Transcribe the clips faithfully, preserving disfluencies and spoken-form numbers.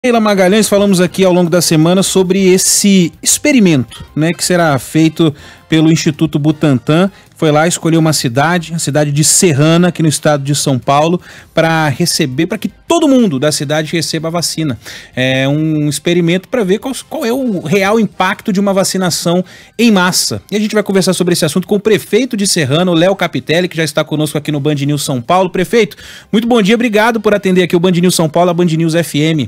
Sheila Magalhães, falamos aqui ao longo da semana sobre esse experimento, né, que será feito pelo Instituto Butantan. Foi lá escolher uma cidade, a cidade de Serrana, aqui no estado de São Paulo, para receber, para que todo mundo da cidade receba a vacina. É um experimento para ver qual, qual é o real impacto de uma vacinação em massa. E a gente vai conversar sobre esse assunto com o prefeito de Serrana, o Léo Capitelli, que já está conosco aqui no Band News São Paulo. Prefeito, muito bom dia, obrigado por atender aqui o Band News São Paulo, a Band News F M.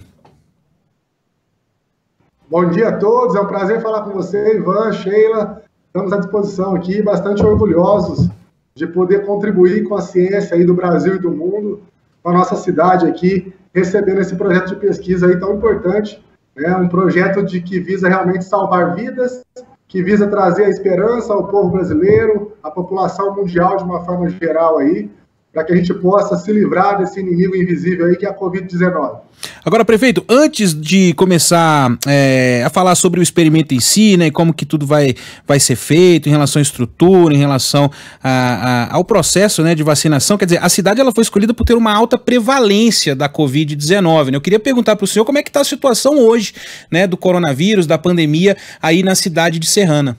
Bom dia a todos, é um prazer falar com você, Ivan, Sheila. Estamos à disposição aqui, bastante orgulhosos de poder contribuir com a ciência aí do Brasil e do mundo, com a nossa cidade aqui, recebendo esse projeto de pesquisa aí tão importante, né? Um projeto de que visa realmente salvar vidas, que visa trazer a esperança ao povo brasileiro, à população mundial de uma forma geral aí, para que a gente possa se livrar desse inimigo invisível aí que é a covid dezenove. Agora, prefeito, antes de começar é, a falar sobre o experimento em si, né, e como que tudo vai, vai ser feito em relação à estrutura, em relação a, a, ao processo, né, de vacinação, quer dizer, a cidade ela foi escolhida por ter uma alta prevalência da covid dezenove, né? Eu queria perguntar para o senhor como é que está a situação hoje, né, do coronavírus, da pandemia aí na cidade de Serrana.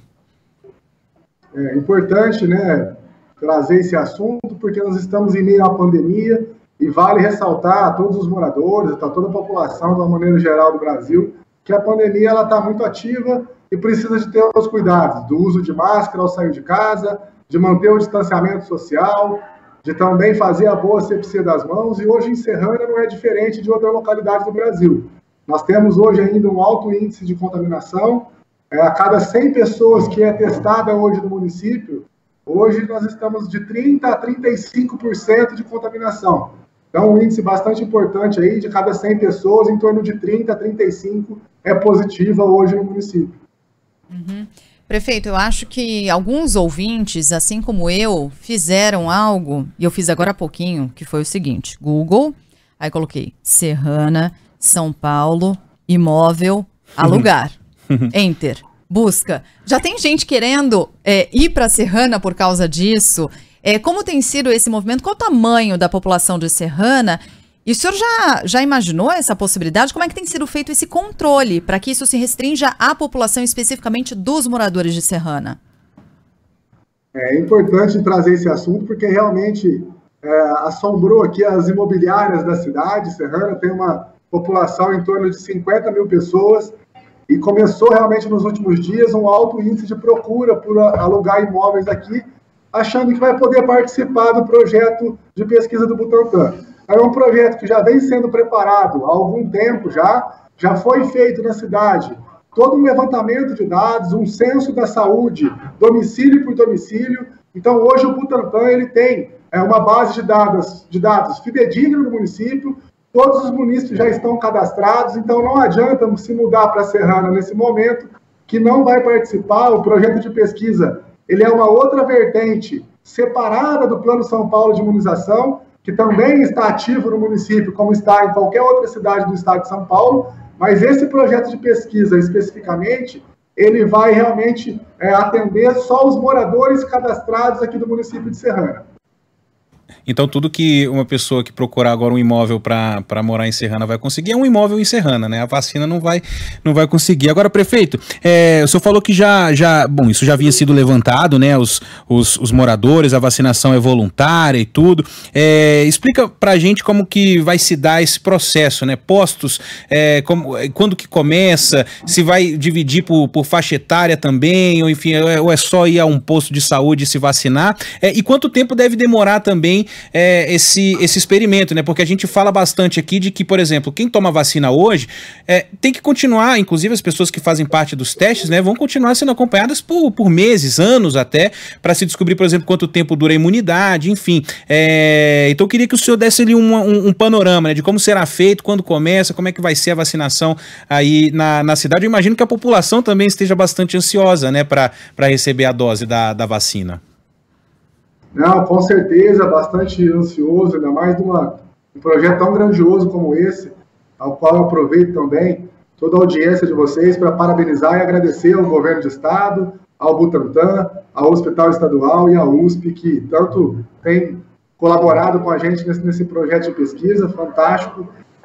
É importante, né, trazer esse assunto, porque nós estamos em meio à pandemia e vale ressaltar a todos os moradores, a toda a população, de uma maneira geral do Brasil, que a pandemia está muito ativa e precisa de ter os cuidados do uso de máscara ao sair de casa, de manter o distanciamento social, de também fazer a boa asepsia das mãos, e hoje em Serrana não é diferente de outras localidades do Brasil. Nós temos hoje ainda um alto índice de contaminação, é, a cada cem pessoas que é testada hoje no município, hoje nós estamos de trinta a trinta e cinco por cento de contaminação. Então, um índice bastante importante aí, de cada cem pessoas, em torno de trinta a trinta e cinco é positiva hoje no município. Uhum. Prefeito, eu acho que alguns ouvintes, assim como eu, fizeram algo, e eu fiz agora há pouquinho, que foi o seguinte: Google, aí coloquei Serrana, São Paulo, imóvel, alugar, Enter. Busca. Já tem gente querendo é, ir para Serrana por causa disso? É, como tem sido esse movimento? Qual o tamanho da população de Serrana? E o senhor já, já imaginou essa possibilidade? Como é que tem sido feito esse controle para que isso se restrinja à população especificamente dos moradores de Serrana? É importante trazer esse assunto porque realmente é, assombrou aqui as imobiliárias da cidade. Serrana tem uma população em torno de cinquenta mil pessoas. E começou realmente nos últimos dias um alto índice de procura por alugar imóveis aqui, achando que vai poder participar do projeto de pesquisa do Butantan. É um projeto que já vem sendo preparado há algum tempo já, já foi feito na cidade todo um levantamento de dados, um censo da saúde, domicílio por domicílio. Então hoje o Butantan ele tem é, uma base de dados, de dados fidedigna no município. Todos os municípios já estão cadastrados, então não adianta se mudar para Serrana nesse momento, que não vai participar. O projeto de pesquisa ele é uma outra vertente separada do Plano São Paulo de Imunização, que também está ativo no município, como está em qualquer outra cidade do estado de São Paulo, mas esse projeto de pesquisa, especificamente, ele vai realmente é, atender só os moradores cadastrados aqui do município de Serrana. Então tudo que uma pessoa que procurar agora um imóvel para morar em Serrana vai conseguir é um imóvel em Serrana, né? A vacina não vai, não vai conseguir. Agora, prefeito, é, o senhor falou que já, já, bom, isso já havia sido levantado, né? Os, os, os moradores, a vacinação é voluntária e tudo. É, explica pra gente como que vai se dar esse processo, né? Postos, é, como, quando que começa, se vai dividir por, por faixa etária também, ou enfim, ou é só ir a um posto de saúde e se vacinar? É, e quanto tempo deve demorar também É, esse, esse experimento, né? Porque a gente fala bastante aqui de que, por exemplo, quem toma vacina hoje é, tem que continuar, inclusive as pessoas que fazem parte dos testes, né, vão continuar sendo acompanhadas por, por meses, anos até, para se descobrir, por exemplo, quanto tempo dura a imunidade, enfim. É, então eu queria que o senhor desse ali um, um, um panorama, né, de como será feito, quando começa, como é que vai ser a vacinação aí na, na cidade. Eu imagino que a população também esteja bastante ansiosa, né, para receber a dose da, da vacina. Não, com certeza, bastante ansioso, ainda mais de uma, um projeto tão grandioso como esse, ao qual eu aproveito também toda a audiência de vocês para parabenizar e agradecer ao governo de estado, ao Butantan, ao Hospital Estadual e à U S P, que tanto tem colaborado com a gente nesse, nesse projeto de pesquisa fantástico.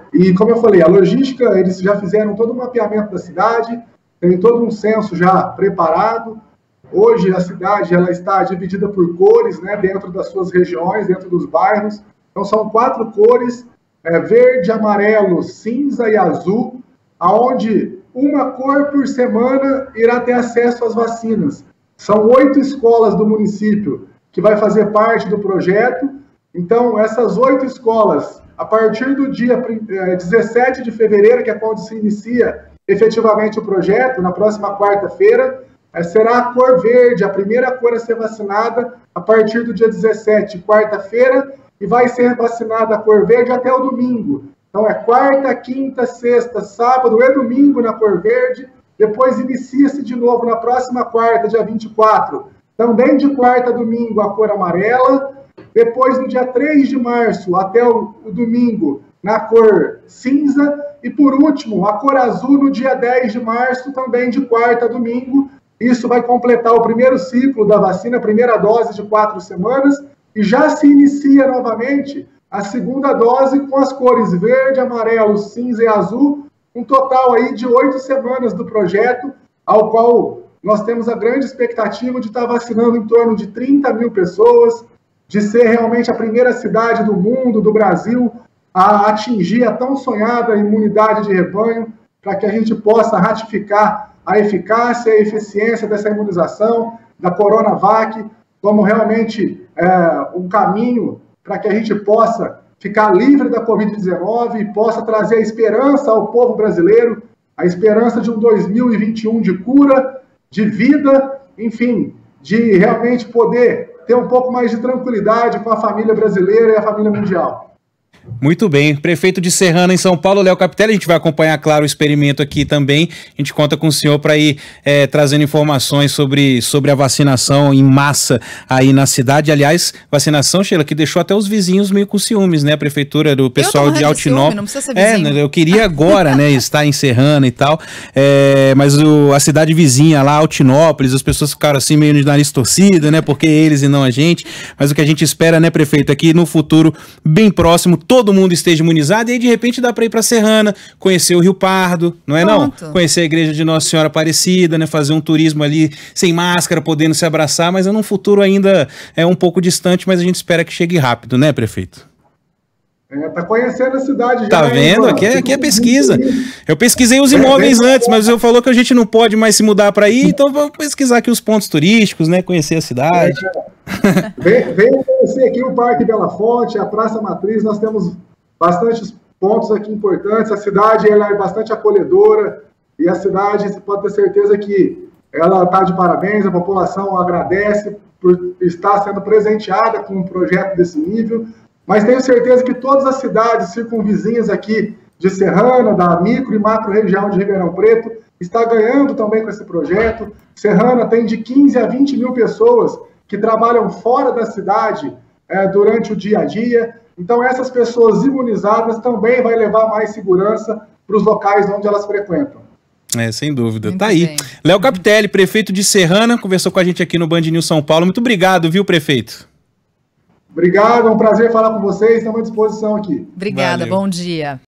E, como eu falei, a logística, eles já fizeram todo o mapeamento da cidade, tem todo um censo já preparado. Hoje, a cidade ela está dividida por cores, né, dentro das suas regiões, dentro dos bairros. Então, são quatro cores, é, verde, amarelo, cinza e azul, aonde uma cor por semana irá ter acesso às vacinas. São oito escolas do município que vai fazer parte do projeto. Então, essas oito escolas, a partir do dia dezessete de fevereiro, que é quando se inicia efetivamente o projeto, na próxima quarta-feira, será a cor verde, a primeira cor a ser vacinada a partir do dia dezessete, quarta-feira, e vai ser vacinada a cor verde até o domingo. Então, é quarta, quinta, sexta, sábado e domingo na cor verde. Depois inicia-se de novo na próxima quarta, dia vinte e quatro, também de quarta a domingo, a cor amarela. Depois, no dia três de março, até o, o domingo, na cor cinza. E, por último, a cor azul no dia dez de março, também de quarta a domingo. Isso vai completar o primeiro ciclo da vacina, a primeira dose de quatro semanas. E já se inicia novamente a segunda dose com as cores verde, amarelo, cinza e azul, um total aí de oito semanas do projeto, ao qual nós temos a grande expectativa de estar vacinando em torno de trinta mil pessoas, de ser realmente a primeira cidade do mundo, do Brasil, a atingir a tão sonhada imunidade de rebanho, para que a gente possa ratificar a eficácia e a eficiência dessa imunização, da Coronavac, como realmente é, um caminho para que a gente possa ficar livre da covid dezenove e possa trazer a esperança ao povo brasileiro, a esperança de um dois mil e vinte e um de cura, de vida, enfim, de realmente poder ter um pouco mais de tranquilidade com a família brasileira e a família mundial. Muito bem, prefeito de Serrana em São Paulo, Léo Capitelli, a gente vai acompanhar, claro, o experimento aqui também, a gente conta com o senhor para ir é, trazendo informações sobre, sobre a vacinação em massa aí na cidade. Aliás, vacinação, Sheila, que deixou até os vizinhos meio com ciúmes, né, a prefeitura do pessoal de Altinópolis. Não precisa ser vizinho. É, eu queria agora, né, estar em Serrana e tal, é, mas o, a cidade vizinha lá, Altinópolis, as pessoas ficaram assim meio de nariz torcida, né, porque eles e não a gente, mas o que a gente espera, né, prefeito, aqui no futuro bem próximo, todo mundo esteja imunizado, e aí de repente dá para ir para Serrana, conhecer o Rio Pardo, não é Pronto. não? Conhecer a igreja de Nossa Senhora Aparecida, né? Fazer um turismo ali sem máscara, podendo se abraçar, mas é num futuro ainda é um pouco distante, mas a gente espera que chegue rápido, né, prefeito? É, tá conhecendo a cidade já. Tá vendo? Aqui é, aqui é pesquisa. Eu pesquisei os imóveis é, antes, mas eu falou que a gente não pode mais se mudar para aí, então vou pesquisar aqui os pontos turísticos, né? Conhecer a cidade. É. Vem, vem conhecer aqui o Parque Bela Fonte, a Praça Matriz, nós temos bastantes pontos aqui importantes, a cidade ela é bastante acolhedora, e a cidade, você pode ter certeza que ela está de parabéns, a população agradece por estar sendo presenteada com um projeto desse nível, mas tenho certeza que todas as cidades circunvizinhas aqui de Serrana, da micro e macro região de Ribeirão Preto, está ganhando também com esse projeto. Serrana tem de quinze a vinte mil pessoas que trabalham fora da cidade é, durante o dia a dia. Então, essas pessoas imunizadas também vai levar mais segurança para os locais onde elas frequentam. É, sem dúvida. Muito tá bem. Aí. Léo Capitelli, prefeito de Serrana, conversou com a gente aqui no Band News São Paulo. Muito obrigado, viu, prefeito? Obrigado, é um prazer falar com vocês, estamos à disposição aqui. Obrigada, Valeu. Bom dia.